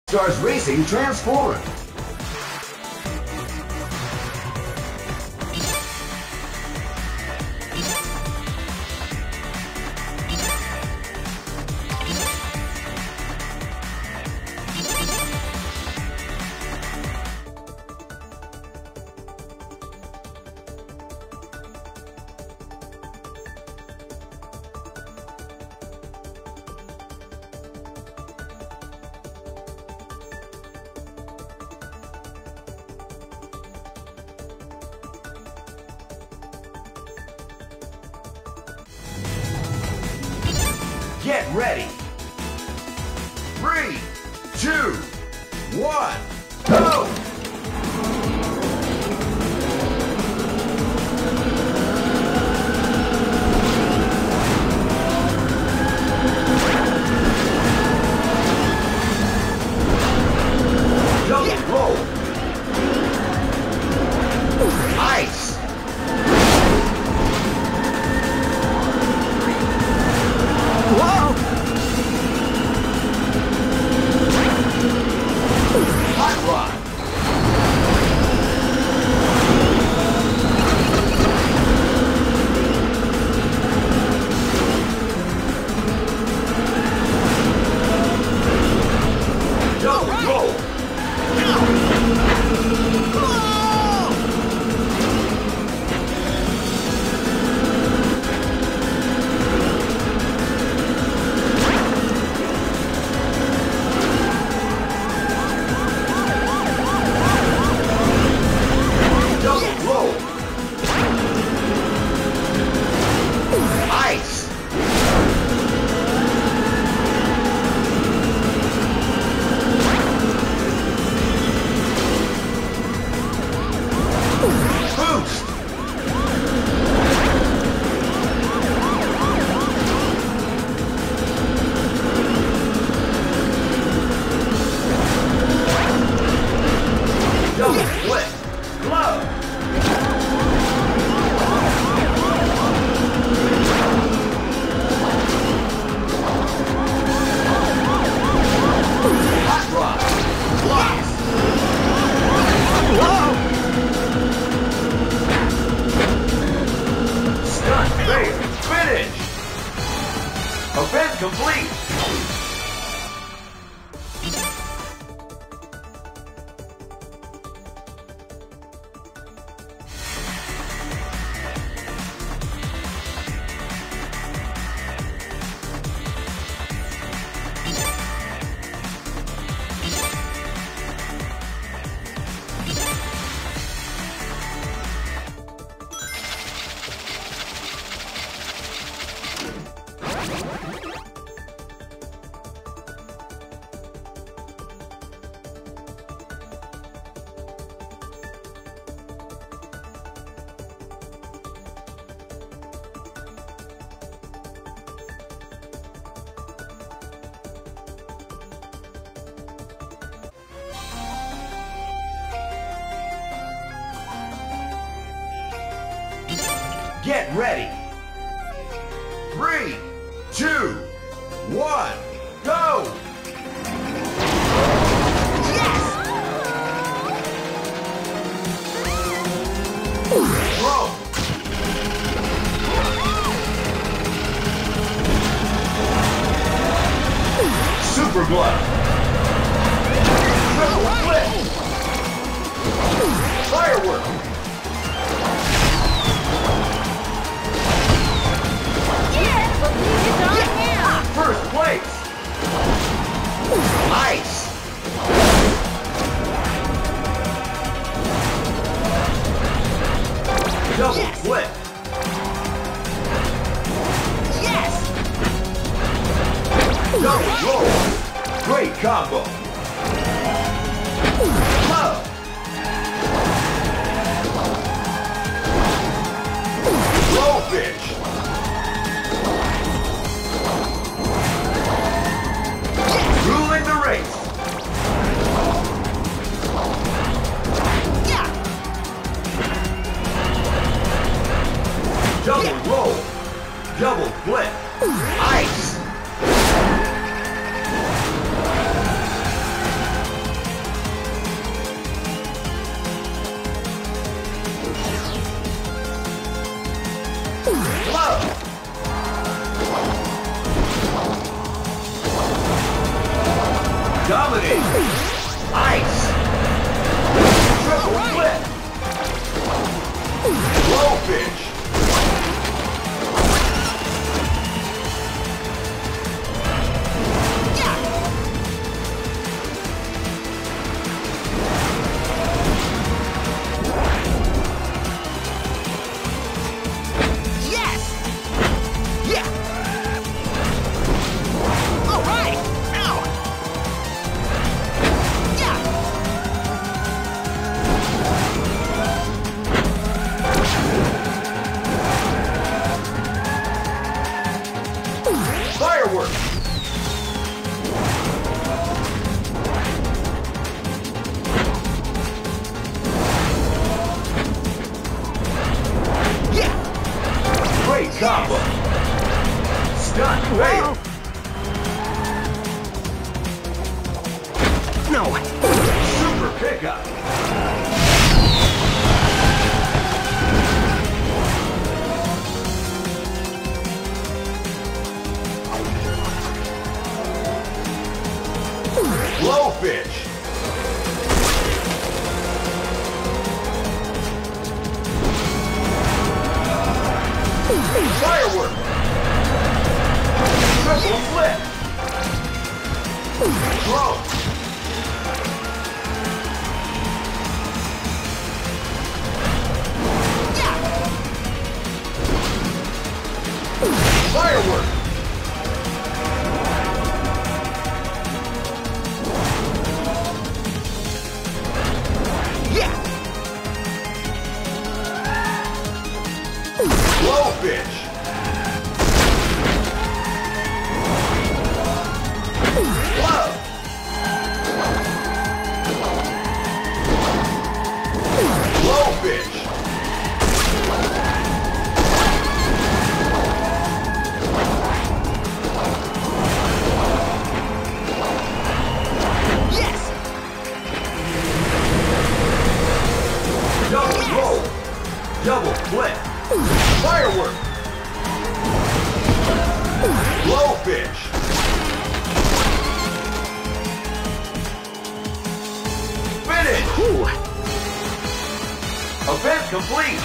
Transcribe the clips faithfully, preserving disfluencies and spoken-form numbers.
Stars Racing Transformed. Get ready. Three, two, one, go! Double roll. Ice. Whoa! Hot rod. Double roll. Ice! Boost! Double flip! Glove! Hot rod! Blocks! Whoa! Stunt fail! Finish! Event complete! Get ready! Three, two, one, go! Yes! Roll! Super glove! Triple flip! Firework! First place! Ice! Double Yes! flip! Yes! Double roll! Great combo! Love! Blowfish! Ruling the race! Yeah! Double roll! Double flip! Ice! Dominating. Ice. Triple flip. Blowfish. Fireworks! Yeah! Great combo! Stunt fail! No! Super pickup! Blowfish! Firework! Triple flip! Throw! Firework! Blowfish! Blow! Blowfish! Yes! Double roll! Double flip! Firework! Blowfish! Finish! Ooh. Event complete!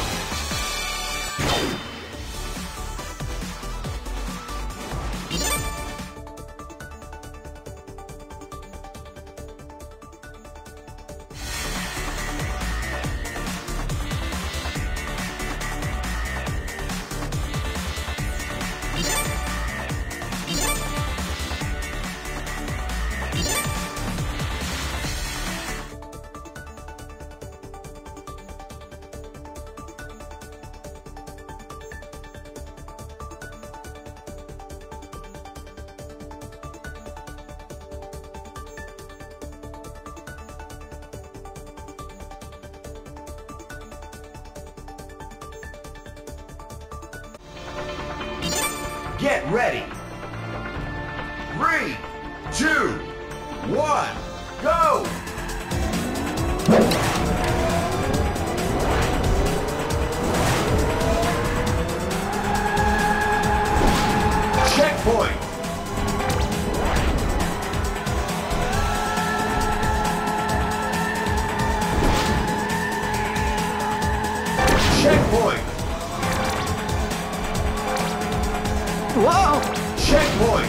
Get ready! Three, two, one, go! Checkpoint! Checkpoint! Whoa! Checkpoint!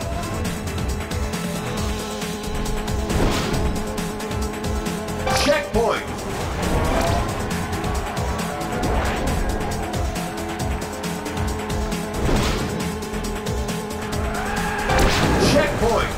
Checkpoint! Checkpoint!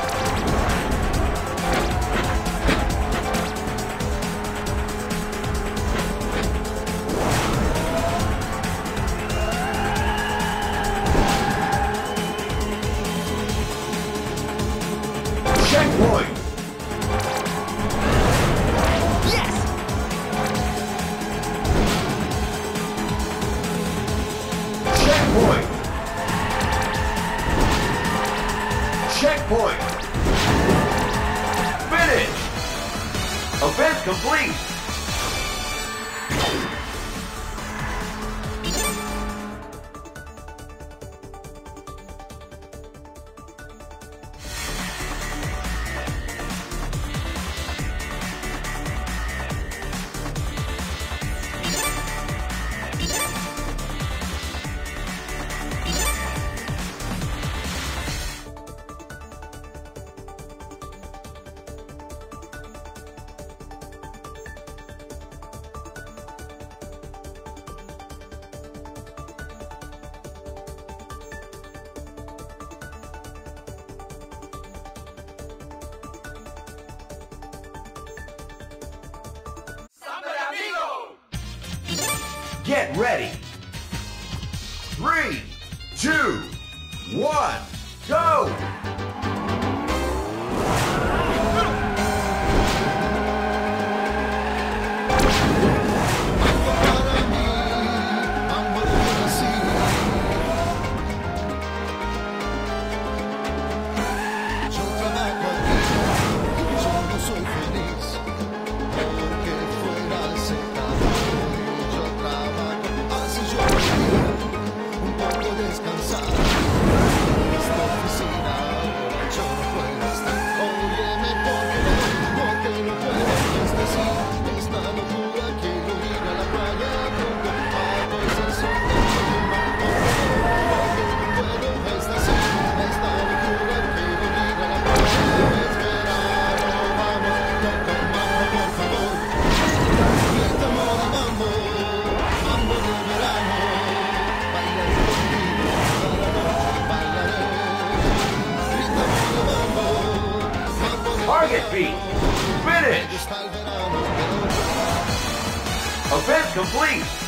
Checkpoint! Yes! Checkpoint! Checkpoint! Finish! Event complete! Get ready. Three, two, one, go! Target beat. Finish. Event complete.